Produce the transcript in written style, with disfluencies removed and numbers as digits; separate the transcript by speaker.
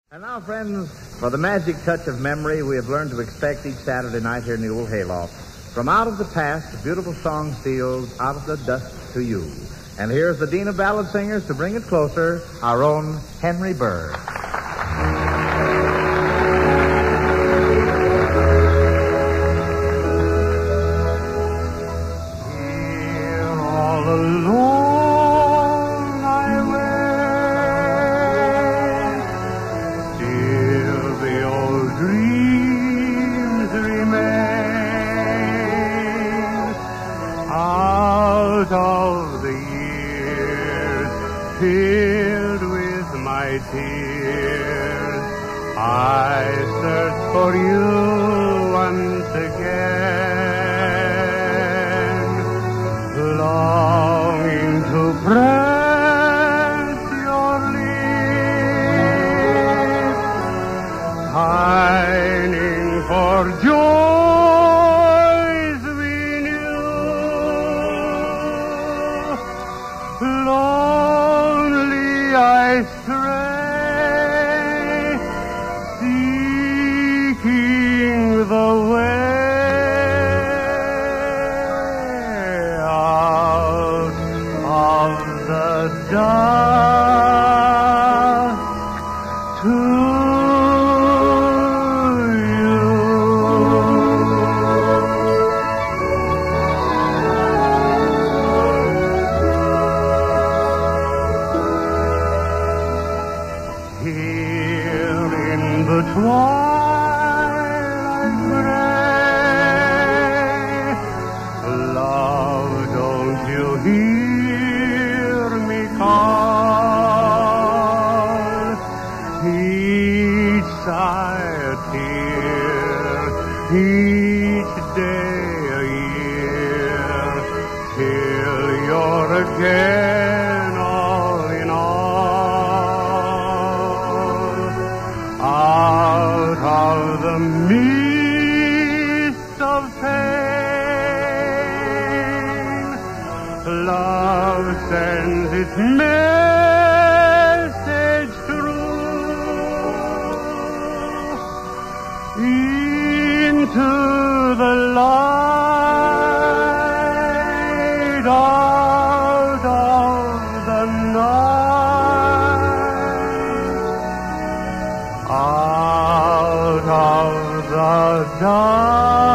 Speaker 1: And now, friends, for the magic touch of memory we have learned to expect each Saturday night here in the old hayloft. From out of the past, a beautiful song steals out of the dust to you. And here's the Dean of Ballad Singers to bring it closer, our own Henry Burr.
Speaker 2: Here all alone I wait, still the old dreams remain. Out of the years filled with my tears, I search for you once again, longing to press your lips, pining for joys we knew. Lonely I stray, seeking the way out of the dark to you. Here in the twilight gray, love, don't you hear me call? Each sigh a tear, each day a year, till you're again all in all. Out of the mist of pain, love sends its message through into the light, out of the night, out of the dark.